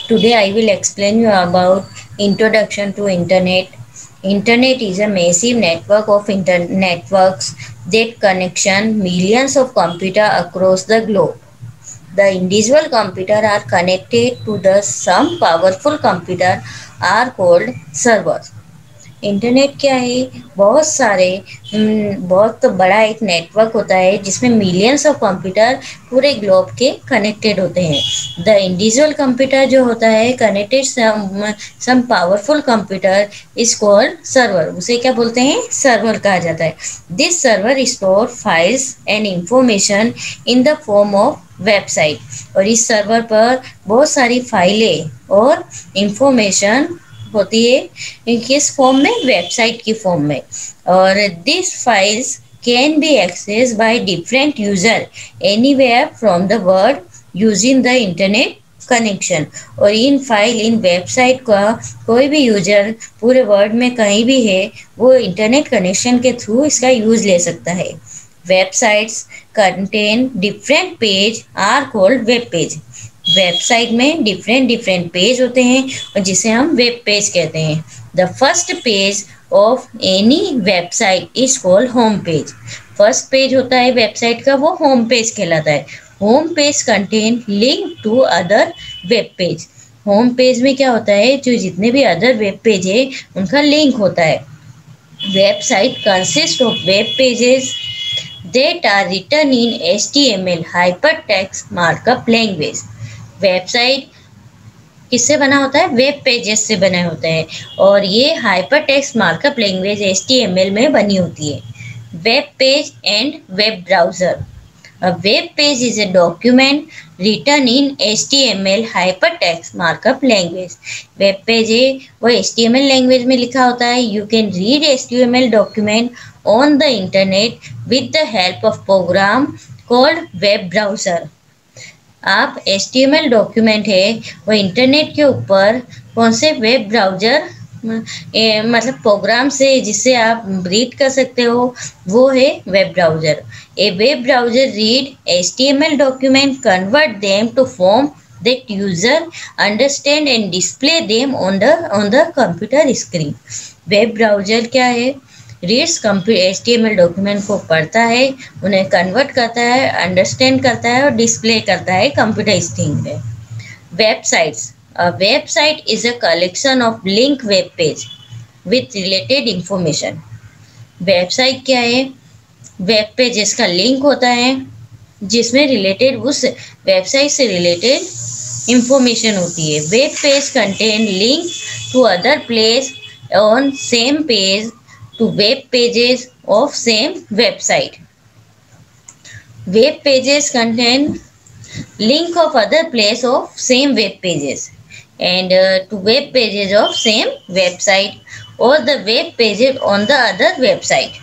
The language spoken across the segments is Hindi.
Today I will explain you about introduction to internet. Internet is a massive network of networks that connection millions of computers across the globe. The individual computer are connected to the some powerful computer are called servers. Internet क्या है? बहुत सारे बहुत बड़ा एक नेटवर्क होता है जिसमें मिलियंस ऑफ कंप्यूटर पूरे ग्लोब के कनेक्टेड होते हैं. द इंडिविजुअल कंप्यूटर जो होता है connected some powerful computer is called server. उसे क्या बोलते हैं? सर्वर कहा जाता है. This server store files and information in the form of website. और इस सर्वर पर बहुत सारी फाइलें और इंफॉर्मेशन होती है किस फॉर्म में? वेबसाइट की फॉर्म में. और this files can be access by different user anywhere from the world using the internet connection. और इन फाइल इन वेबसाइट का कोई भी यूजर पूरे वर्ल्ड में कहीं भी है वो इंटरनेट कनेक्शन के थ्रू इसका यूज ले सकता है. Websites contain different page are called web page. Website में डिफरेंट पेज होते हैं और जिसे हम वेब पेज कहते हैं. The first page of any website is called home page. First page होता है वेबसाइट का, वो होम पेज कहलाता है. Home page contain link to other web page. Home page में क्या होता है? जो जितने भी अदर वेब पेज है उनका लिंक होता है. Website consist of web pages that are written in HTML hypertext markup language. Website किससे बना होता है? वेब पेजेस से बना होता है और ये hyper text markup language HTML में बनी होती है. Web page and web browser. A web page is a document written in HTML hypertext markup language. Web page है वो HTML लैंग्वेज में लिखा होता है. You can read HTML document on the internet with the help of program called web browser. आप HTML डॉक्यूमेंट है वो इंटरनेट के ऊपर कौन से? वेब ब्राउजर मतलब प्रोग्राम से जिससे आप रीड कर सकते हो वो है web browser. A web browser read HTML document, convert them to form that user understand and display them on the computer screen. Web browser क्या है? रीड्स HTML डॉक्यूमेंट को पढ़ता है, उन्हें कन्वर्ट करता है, अंडरस्टैंड करता है और डिस्प्ले करता है कंप्यूटर स्क्रीन पे. Websites. A website is a collection of link web page with related information. Website क्या है? वेब पेज जिसका लिंक होता है जिसमें रिलेटेड उस वेबसाइट से रिलेटेड इंफॉर्मेशन होती है. Web page contain link to other place on same page to web pages of same website. Web pages contain link of other place of same web pages and to web pages of same website or the web pages on the other website.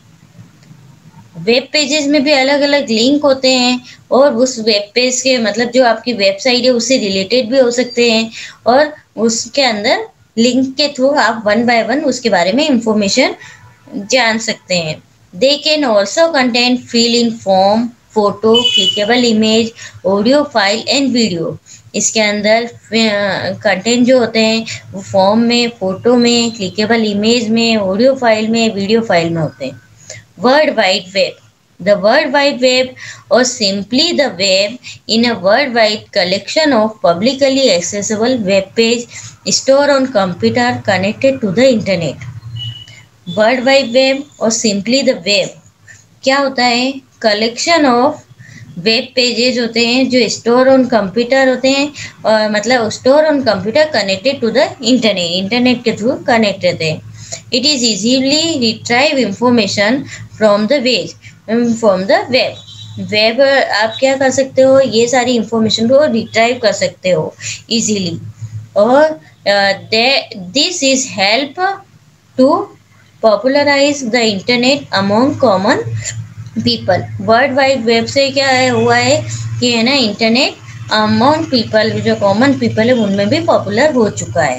Web pages में भी अलग अलग लिंक होते हैं और उस वेब पेज के मतलब जो आपकी वेबसाइट है उससे रिलेटेड भी हो सकते हैं और उसके अंदर लिंक के थ्रू आप वन बाय वन उसके बारे में इंफॉर्मेशन जान सकते हैं. They can also contain fill in form, photo, clickable image, audio file and video. इसके अंदर कंटेंट जो होते हैं वो फॉर्म में, फोटो में, क्लिकेबल इमेज में, ऑडियो फाइल में, वीडियो फाइल में होते हैं. World wide web. The World Wide Web, or simply the web, in a worldwide collection of publicly accessible web page stored on computer connected to the internet. World Wide Web or simply the web क्या होता है? कलेक्शन ऑफ वेब पेजेज होते हैं जो स्टोर ऑन कंप्यूटर होते हैं और मतलब store on computer connected to the internet. Internet के थ्रू कनेक्ट रहते हैं. It is easily retrieve information from the web. Web आप क्या कर सकते हो? ये सारी इंफॉर्मेशन को रिट्राइव कर सकते हो इजीली. और this is help to popularize the internet among common people. World wide web से क्या हुआ है कि है ना इंटरनेट अमोंग पीपल, जो कॉमन पीपल है उनमें भी पॉपुलर हो चुका है.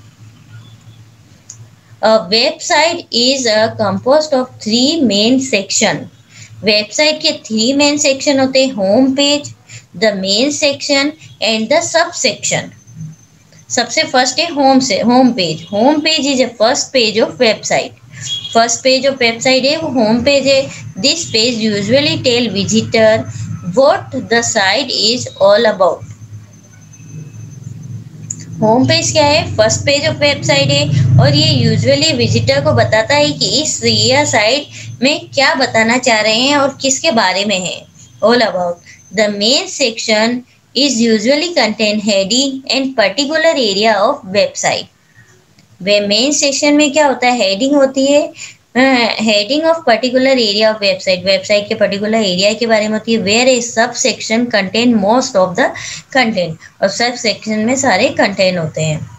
A website is composed of 3 main section. Website के 3 मेन सेक्शन होते हैं: home page, the main section and the sub section. सबसे फर्स्ट है home page. Home page is a first page of website. First page of website है वो होम पेज है। This page usually tell visitor what the site is all about. Home page क्या है? फर्स्ट पेज ऑफ वेबसाइट है और ये यूजुअली विजिटर को बताता है कि इस यह साइट में क्या बताना चाह रहे हैं और किसके बारे में है। All about the main section is usually contain heading and particular area of website. वे मेन सेक्शन में क्या होता है? हेडिंग होती है। Heading of particular area of website, website के पर्टिकुलर एरिया के बारे में होती है। Where a sub section contain most of the content, और सब सेक्शन में सारे कंटेंट होते हैं।